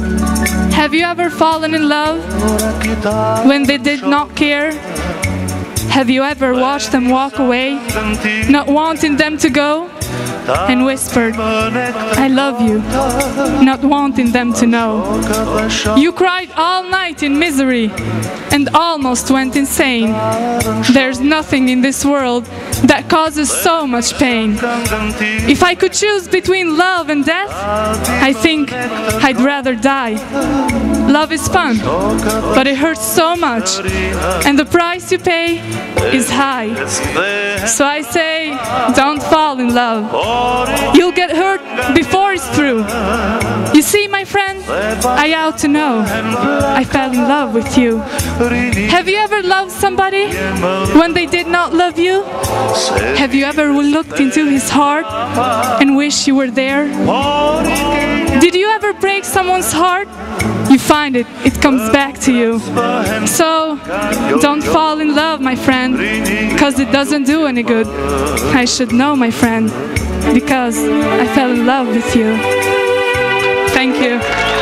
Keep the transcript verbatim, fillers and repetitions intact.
Have you ever fallen in love when they did not care? Have you ever watched them walk away, not wanting them to go? And whispered, I love you, not wanting them to know. You cried all night in misery and almost went insane. There's nothing in this world that causes so much pain. If I could choose between love and death, I think I'd rather die. Love is fun, but it hurts so much, and the price you pay is high. So I say, don't fall in love. You'll get hurt before it's through. You see, my friend, I ought to know I fell in love with you. Have you ever loved somebody when they did not love you? Have you ever looked into his heart and wished you were there? Did you ever break someone's heart? You find it, it comes back to you. So, don't fall in love, my friend, because it doesn't do any good. I should know, my friend, because I fell in love with you. Thank you.